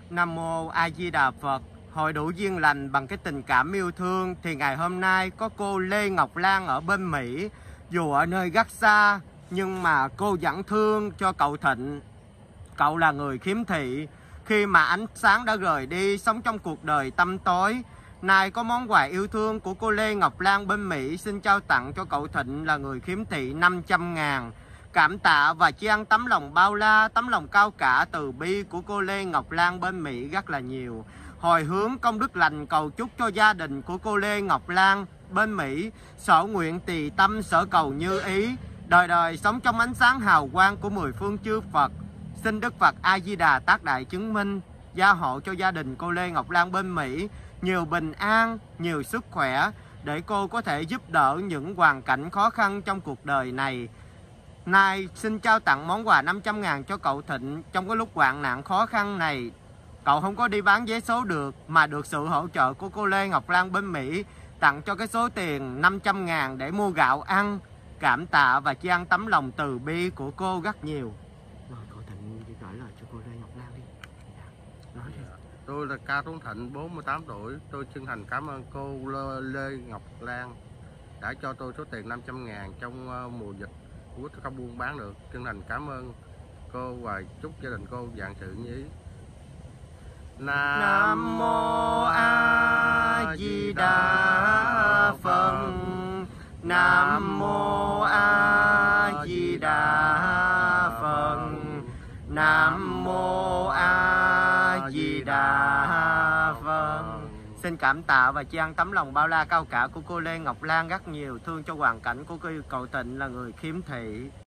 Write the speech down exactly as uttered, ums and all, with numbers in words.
Nam Mô A Di Đà Phật. Hội đủ duyên lành bằng cái tình cảm yêu thương thì ngày hôm nay có cô Lê Ngọc Lan ở bên Mỹ. Dù ở nơi rất xa nhưng mà cô vẫn thương cho cậu Thịnh. Cậu là người khiếm thị, khi mà ánh sáng đã rời đi, sống trong cuộc đời tăm tối. Nay có món quà yêu thương của cô Lê Ngọc Lan bên Mỹ xin trao tặng cho cậu Thịnh là người khiếm thị năm trăm ngàn. Cảm tạ và tri ân tấm lòng bao la, tấm lòng cao cả từ bi của cô Lê Ngọc Lan bên Mỹ rất là nhiều. Hồi hướng công đức lành cầu chúc cho gia đình của cô Lê Ngọc Lan bên Mỹ sở nguyện tỳ tâm sở cầu như ý, đời đời sống trong ánh sáng hào quang của mười phương chư Phật. Xin Đức Phật A Di Đà tác đại chứng minh gia hộ cho gia đình cô Lê Ngọc Lan bên Mỹ nhiều bình an, nhiều sức khỏe để cô có thể giúp đỡ những hoàn cảnh khó khăn trong cuộc đời này. Nay xin trao tặng món quà năm trăm ngàn cho cậu Thịnh trong cái lúc hoạn nạn khó khăn này. Cậu không có đi bán vé số được mà được sự hỗ trợ của cô Lê Ngọc Lan bên Mỹ tặng cho cái số tiền năm trăm ngàn để mua gạo ăn. Cảm tạ và tri ân tấm lòng từ bi của cô rất nhiều. Rồi cậu Thịnh đi gửi lời cho cô Lê Ngọc Lan đi. Nói đi. Tôi là Cao Tuấn Thịnh, bốn mươi tám tuổi. Tôi chân thành cảm ơn cô Lê Ngọc Lan đã cho tôi số tiền năm trăm ngàn trong mùa dịch của không buôn bán được. Chân thành cảm ơn cô và chúc gia đình cô vạn sự như ý. Nam, Nam Mô A Di Đà Phật. Nam Mô A Di Đà Phật. Nam Mô A Di Đà Phật. Xin cảm tạ và tri ân tấm lòng bao la cao cả của cô Lê Ngọc Lan rất nhiều, thương cho hoàn cảnh của cậu Thịnh là người khiếm thị.